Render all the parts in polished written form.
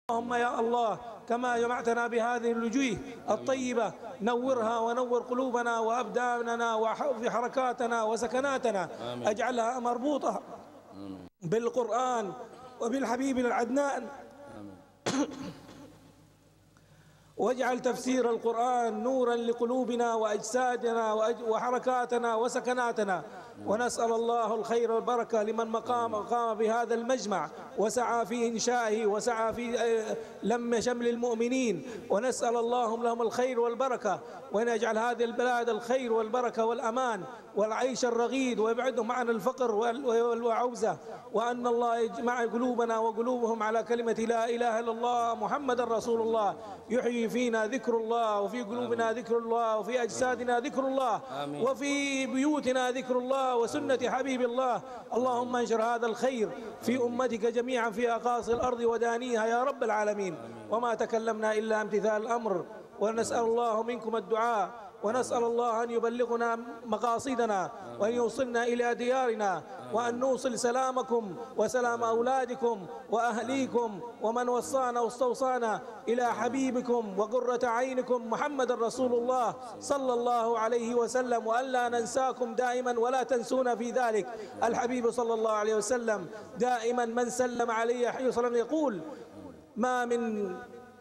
اللهم يا الله كما جمعتنا بهذه الوجوه الطيبة نورها ونور قلوبنا وأبداننا وفي حركاتنا وسكناتنا. أجعلها مربوطة بالقرآن وبالحبيب العدنان. واجعل تفسير القرآن نورا لقلوبنا وأجسادنا وحركاتنا وسكناتنا. ونسأل الله الخير والبركة لمن قام بهذا المجمع وسعى في إنشائه وسعى في لم شمل المؤمنين، ونسأل اللهم لهم الخير والبركة، وأن يجعل هذه البلاد الخير والبركة والأمان والعيش الرغيد، ويبعدهم عن الفقر والعوزة، وأن الله يجمع قلوبنا وقلوبهم على كلمة لا إله إلا الله محمد رسول الله. يحيي فينا ذكر الله، وفي قلوبنا ذكر الله، وفي أجسادنا ذكر الله، وفي بيوتنا ذكر الله وسنة حبيب الله. اللهم انشر هذا الخير في أمتك جميعا في أقاصي الأرض ودانيها يا رب العالمين. وما تكلمنا إلا امتثال الأمر، ونسأل الله منكم الدعاء، ونسأل الله أن يبلغنا مقاصدنا وأن يوصلنا إلى ديارنا، وأن نوصل سلامكم وسلام أولادكم وأهليكم ومن وصانا واستوصانا إلى حبيبكم وقرة عينكم محمد رسول الله صلى الله عليه وسلم، وأن لا ننساكم دائما ولا تنسونا في ذلك. الحبيب صلى الله عليه وسلم دائما من سلم عليه حي وسلم يقول: ما من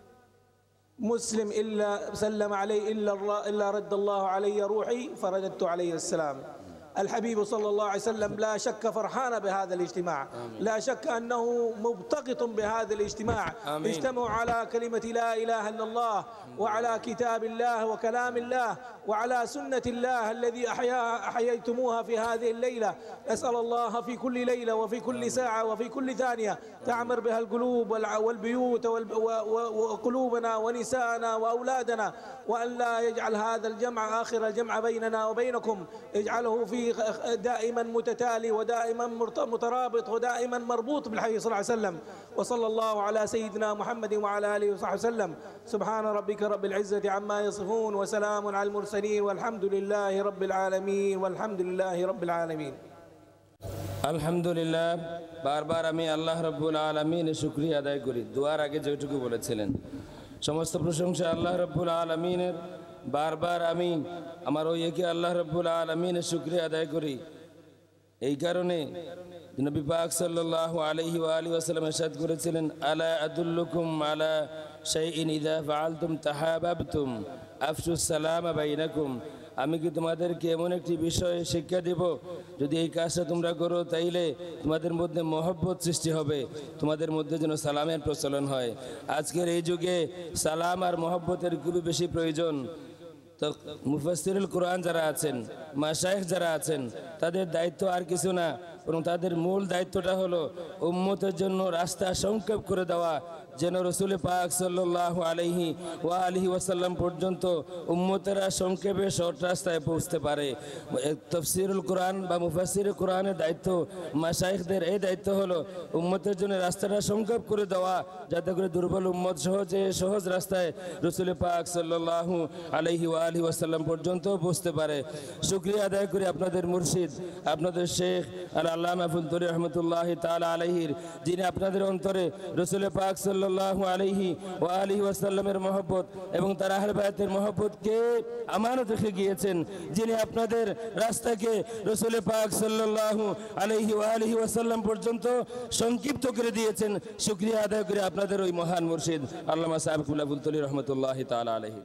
مسلم إلا سلم عليه إلا رد الله علي روحي فرددت عليه السلام. الحبيب صلى الله عليه وسلم لا شك فرحان بهذا الاجتماع، لا شك أنه مبتغط بهذا الاجتماع. اجتمعوا على كلمة لا إله إلا الله، وعلى كتاب الله وكلام الله، وعلى سنة الله الذي أحييتموها في هذه الليلة. أسأل الله في كل ليلة وفي كل ساعة وفي كل ثانية تعمر بها القلوب والبيوت وقلوبنا ونساءنا وأولادنا، وأن لا يجعل هذا الجمع آخر الجمع بيننا وبينكم، اجعله في دائما متتالي ودائما مترابط ودائما مربوط بالحبيب صلى الله عليه وسلم. وصلى الله على سيدنا محمد وعلى آله وصحبه وسلم. سبحان ربك رب العزة عما يصفون، وسلام على المرسلين، والحمد لله رب العالمين، والحمد لله رب العالمين। আলহামদুলিল্লাহ। বারবার আমি আল্লাহ রাব্বুল আলামিনের শুকরিয়া আদায় করি। দোয়ার আগে যেটুকু বলেছিলেন সমস্ত প্রশংসা আল্লাহ রাব্বুল আলামিনের। বারবার আমি আমার ওই একে আল্লাহ রাব্বুল আলামিনের শুকরিয়া আদায় করি এই কারণে নবী পাক সাল্লাল্লাহু আলাইহি ওয়া আলিহি ওয়াসাল্লাম ইরশাদ করেছিলেন: আলা আদুল্লুকুম আলা শাইইন ইযা ফাআলতুম তাহাবাবতুম আফশুস সালামা বাইনাকুম। আমি কি তোমাদেরকে এমন একটি বিষয়ে শিক্ষা দেব, যদি এই কাজটা তোমরা করো তাইলে তোমাদের মধ্যে মহব্বত সৃষ্টি হবে, তোমাদের মধ্যে যেন সালামের প্রচলন হয়। আজকের এই যুগে সালাম আর মহব্বতের খুবই বেশি প্রয়োজন। তো মুফাসসিরুল কোরআন যারা আছেন, মাশায়েখ যারা আছেন, তাদের দায়িত্ব আর কিছু না, বরং তাদের মূল দায়িত্বটা হলো উম্মতের জন্য রাস্তা সংক্ষেপ করে দেওয়া, যেন রসুল পাক সাল্লাল্লাহু আলাইহি ওয়া আলিহি ওয়াসাল্লাম পর্যন্ত উম্মতেরা সংক্ষেপে শর্ট রাস্তায় পৌঁছতে পারে। তাফসীরুল কোরআন বা মুফাসসিরুল কোরআনের দায়িত্ব, মাশায়েখদের এই দায়িত্ব হলো উম্মতের জন্য রাস্তাটা সংক্ষেপ করে দেওয়া, যাতে করে দুর্বল উম্মত সহজ রাস্তায় রসুল পাক সাল্লাল্লাহু আলাইহি ওয়া আলিহি ওয়াসাল্লাম পর্যন্ত পৌঁছতে পারে। শুকরিয়া আদায় করি আপনাদের মুর্শিদ, আপনাদের শেখ আল-আল্লামা ফুলতুরি রহমতুল্লাহি তাআলা আলাইহির, যিনি আপনাদের অন্তরে রসুল পাক সাল্লাল্লাহু আলাইহি ওয়া আলিহি ওয়াসাল্লামের মহব্বত এবং তার আহলে বায়তের মহব্বতকে আমানত রেখে গিয়েছেন, যিনি আপনাদের রাস্তাকে রসুল পাক সাল্লাল্লাহু আলাইহি ওয়া আলিহি ওয়াসাল্লাম পর্যন্ত সংক্ষিপ্ত করে দিয়েছেন। শুকরিয়া আদায় করে আপনাদের ওই মহান মুর্শিদ আল্লামা সাহেবুল্লাহ ফুলতুরি রহমতুল্লাহি তাআলা আলাইহি।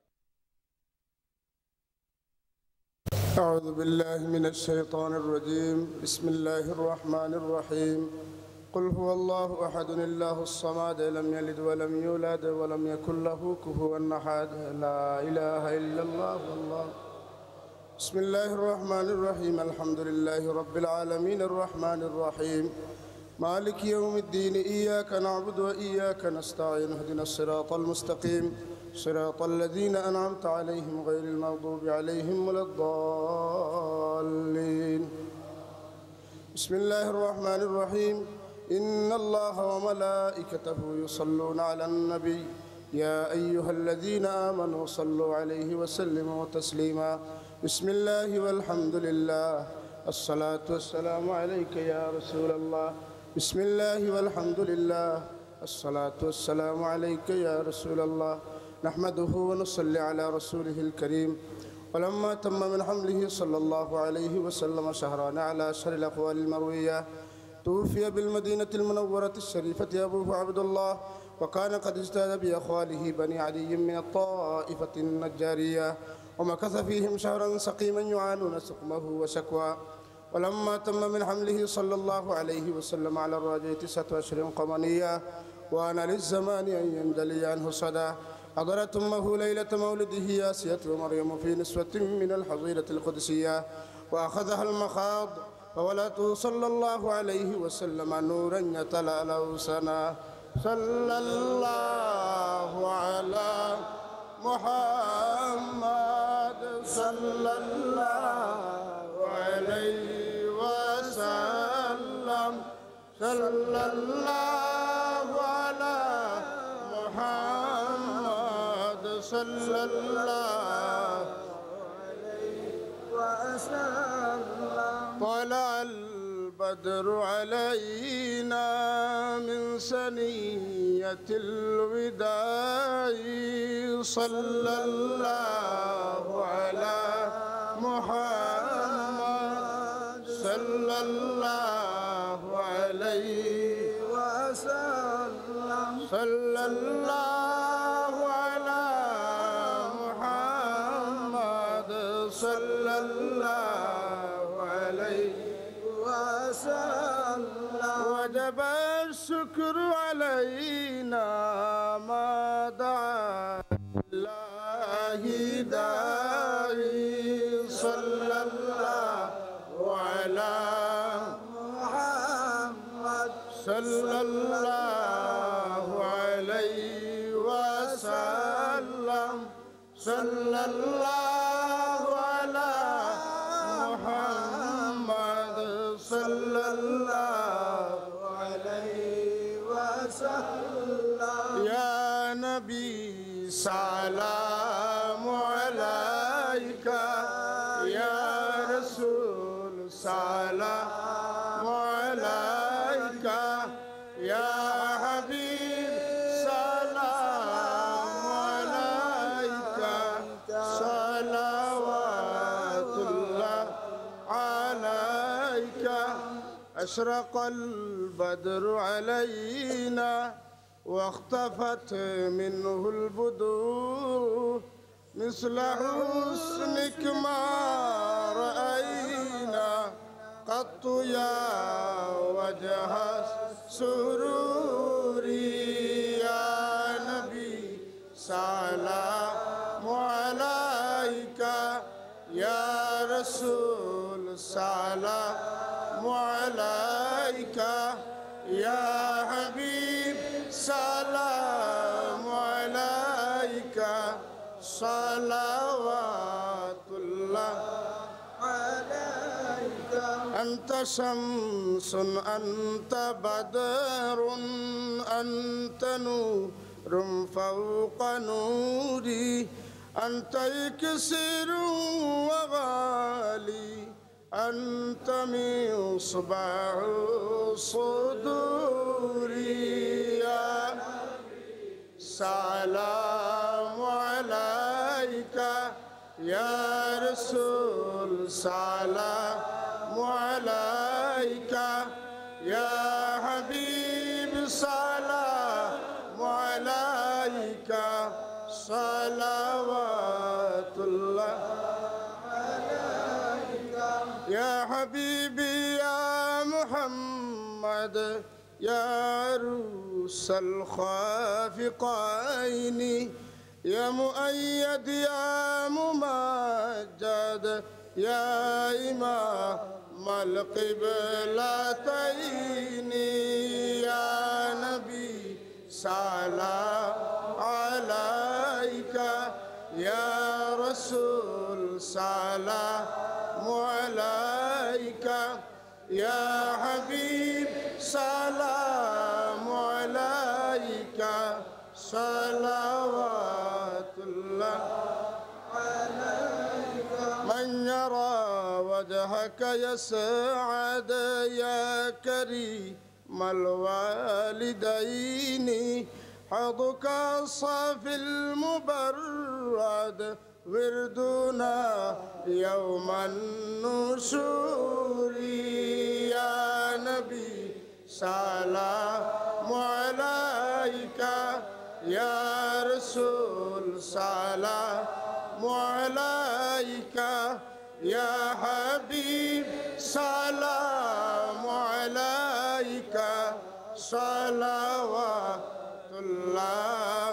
أعوذ بالله من الشيطان الرجيم. بسم الله الرحمن الرحيم. قل هو الله أحد الله الصمد لم يلد ولم يولد ولم يكن له كفوا أحد. لا إله إلا الله والله. بسم الله الرحمن الرحيم. الحمد لله رب العالمين الرحمن الرحيم مالك يوم الدين. إياك نعبد وإياك نستعين. اهدنا الصراط المستقيم صراط الذين أنعمت عليهم غير المغضوب عليهم ولا الضالين. بسم الله الرحمن الرحيم. إن الله وملائكته يصلون على النبي يا أيها الذين آمنوا صلوا عليه وسلموا تسليما. بسم الله والحمد لله الصلاة والسلام عليك يا رسول الله. بسم الله والحمد لله الصلاة والسلام عليك يا رسول الله نحمده ونصلي على رسوله الكريم ولما تم من حمله صلى الله عليه وسلم شهران على أشهر الأقوال المروية توفي بالمدينة المنورة الشريفة أبوه عبد الله وكان قد اجتاز بأخواله بني عدي من الطائفة النجارية ومكث فيهم شهرا سقيما يعانون سقمه وشكوى ولما تم من حمله صلى الله عليه وسلم على الراجع 9 أشهر قمرية وأن للزمان أن ينجلي عنه صدى حضرت أمه ليلة مولده ياسية ومريم في نسوة من الحظيرة القدسية وأخذها المخاض فولدته صلى الله عليه وسلم نورا يتلألأ سنا صلى الله على محمد صلى الله عليه وسلم صلى الله على محمد صلى الله عليه وسلم طلع البدر علينا من سنية الوداع صلى الله على محمد صلى الله عليه وسلم صلى الله على محمد صلى الله عليه وسلم وجب الشكر علينا ما دعا الله داعي صلى الله على محمد صلى الله عليه وسلم صلى الله على محمد صلى الله عليه وسلم يا نبي سلام عليك يا رسول سلام عليك يا حبيب سلام عليك صلوات الله عليك أشرق البدر علينا واختفت منه البدور مثل حسنك ما رأينا قط يا وجه السرور يا نبي سلام عليك يا رسول سلام عليك يا حبيب سلام عليك صلوات الله عليك أنت شمس أنت بدر أنت نور فوق نوري أنت إكسر وغالي أنت مصباح صدوري يا سلام عليك يا رسول سلام عليك يا حبيب سلام عليك صلوات الله عليك يا حبيبي يا محمد يا عروس الخافقين يا مؤيد يا ممجد يا إمام القبلتين يا نبي سلام عليك يا رسول سلام عليك يا حبيب سلام عليك صلوات الله عليك من يرى وجهك يسعد يا كريم مع الوالدين حظك الصافي المبرد وردنا يوم النشور يا نبي سلام عليك يا رسول سلام عليك يا حبيب سلام عليك صلوات الله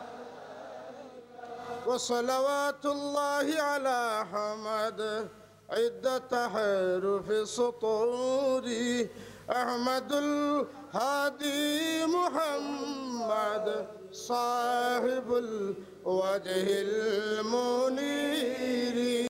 وصلوات الله على حمد عدة حروف سطوري أحمد الهادي محمد صاحب الوجه المنير